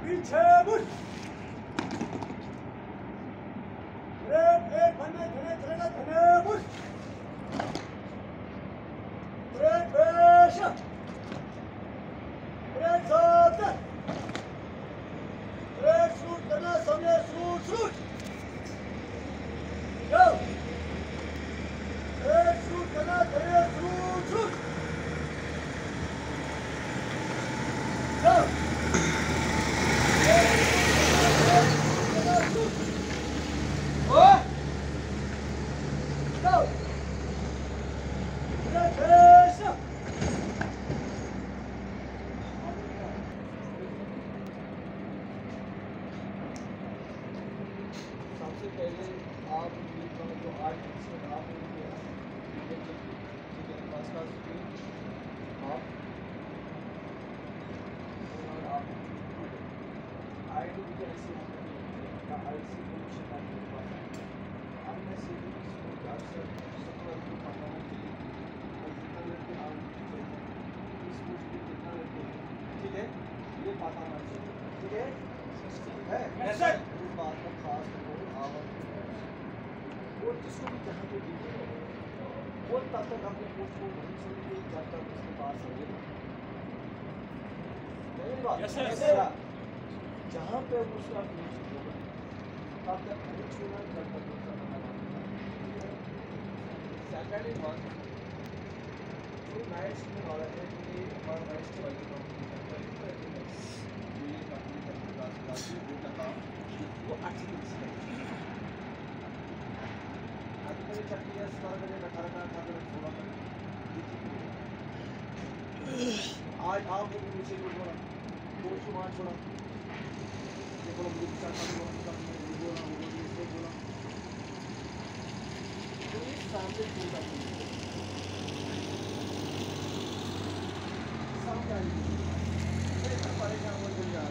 पीछे मुड़। ब्रेक एक बनने धने चलेगा धने मुड़। ब्रेक बेशक। ब्रेक साथ। ब्रेक शूट करना सामने shoot shoot. go। Break shoot करना धने शूट शूट। go। सबसे पहले आप जो आर्ट आप ठीक है, ये पता होना चाहिए, ठीक है? इस बात का खास और जिसको भी जहाँ पे वो तब तक अपने पोस्ट को वहीं छोड़ेंगे जब तक उसके पास रहेगा। जहाँ पे उसका म्यूजिक होगा तब तक नहीं छोड़ना जब तक उसका सेकेंड वन जो नाइट्स में वाला है कि और नाइट्स के वाले वो अच्छी आज आप नीचे को बोला कोच को वहाँ छोड़ा देखो मुझे बोला तो ये सामने छोटा सामने आ परेशान हो जाए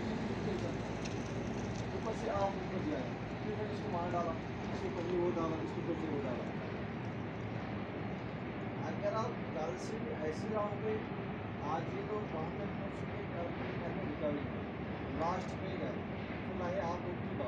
ऊपर से आप ऊपर दिया फिर मैंने इसको मार डाला इसको कभी वो डाला इसको कभी वो डाला। अगर आप कल से भी ऐसे रहोगे आज ये लोग वहाँ पे पहुँचेंगे कल रिकवरी लास्ट में गए तो ना ही आप लोग